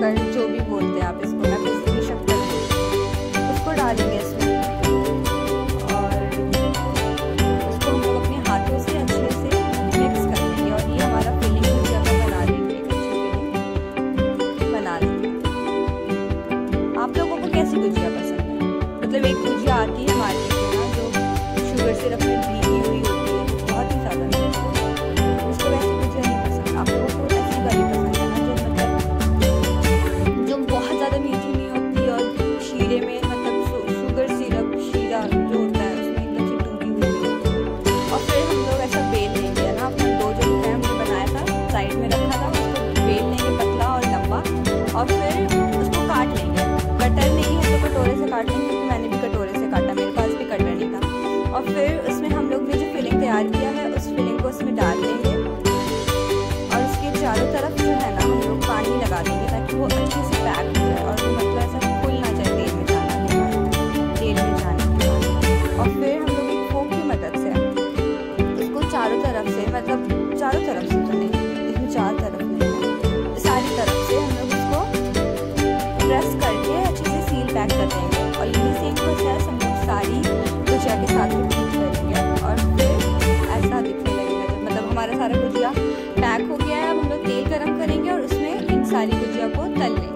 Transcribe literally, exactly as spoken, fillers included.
शक्कर, जो भी बोलते हैं आप इसको, मैं बेसिकली शक्कर बोलती हूँ, उसको डालेंगे इसमें और उसको हम लोग अपने हाथों से अच्छे से मिक्स कर लेंगे और ये हमारा फिलिंग भुजिया का बना लेंगे, एक अच्छी फिलिंग बना लेंगे। आप लोगों को कैसी भुजिया पसंद है? मतलब एक भुजिया आती है मार्केट में ना जो शुगर सिरप में भीगी हुई होती है, बहुत ही ज़्यादा मीठी होती है, उसको वैसी भुजिया नहीं पसंद। आप लोगों को ऐसी वाली पसंद है ना जो मतलब जो बहुत ज़्यादा मीठी नहीं होती और शीरे में मतलब शुगर सिरप शीरा जो होता है उसमें एकदम से डूबी हुई होती है। और फिर हम लोग ऐसा बेल लेंगे ना, अपना डो जो है हमने बनाया था साइड में रखा था, उसको बेल लेंगे पतला और लंबा और फिर उसको काट लेंगे। कटर नहीं है तो कटोरे से काट लेंगे, क्योंकि मैंने भी कटोरे से काटा, मेरे पास भी कटर नहीं था। और फिर उसमें हम लोग ने जो फिलिंग तैयार किया है उस फिलिंग को उसमें डाल देंगे और उसके चारों तरफ जो है ना हम लोग पानी लगा देंगे ताकि वो अच्छे से पैक हो जाए और वो मतलब ऐसा खुल ना जाए तेल में जाने के बाद तेल में जाने के बाद और फिर हम लोग एक फोक की मदद से उसको चारों तरफ से, मतलब चारों तरफ से तो नहीं, इसमें चार तरफ नहीं, सारी तरफ से हम लोग उसको प्रेस करके अच्छे से सील पैक कर देंगे। और यही सेम प्रोसेस हम लोग सारी भुजिया के साथ रिपीट करेंगे और फिर ऐसा दिखने लगेगा जब मतलब हमारा सारा भुजिया पैक हो गया है। अब हम लोग तेल गरम करेंगे और उसमें इन सारी भुजिया को तल लेंगे।